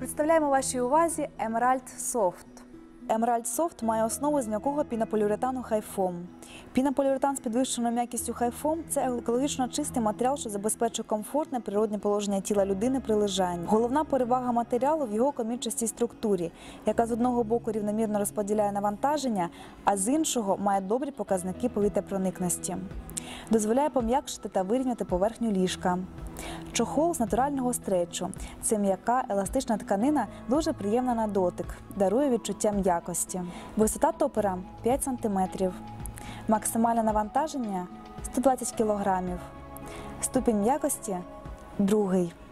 Представляємо вашій увазі Emerald Soft. Emerald Soft має основу з м'якого пінополіуретану Hi-Foam. Пінополіуретан з підвищеною м'якістю Hi-Foam – це екологічно чистий матеріал, що забезпечує комфортне природне положення тіла людини при лежанні. Головна перевага матеріалу в його комірчастій структурі, яка з одного боку рівномірно розподіляє навантаження, а з іншого має добрі показники повітряпроникності. Дозволяє пом'якшити та вирівняти поверхню ліжка. Чохол з натурального стречу. Це м'яка, еластична тканина, дуже приємна на дотик, дарує відчуття м'якості. Висота топера – 5 см. Максимальне навантаження – 120 кг. Ступінь м'якості – 2.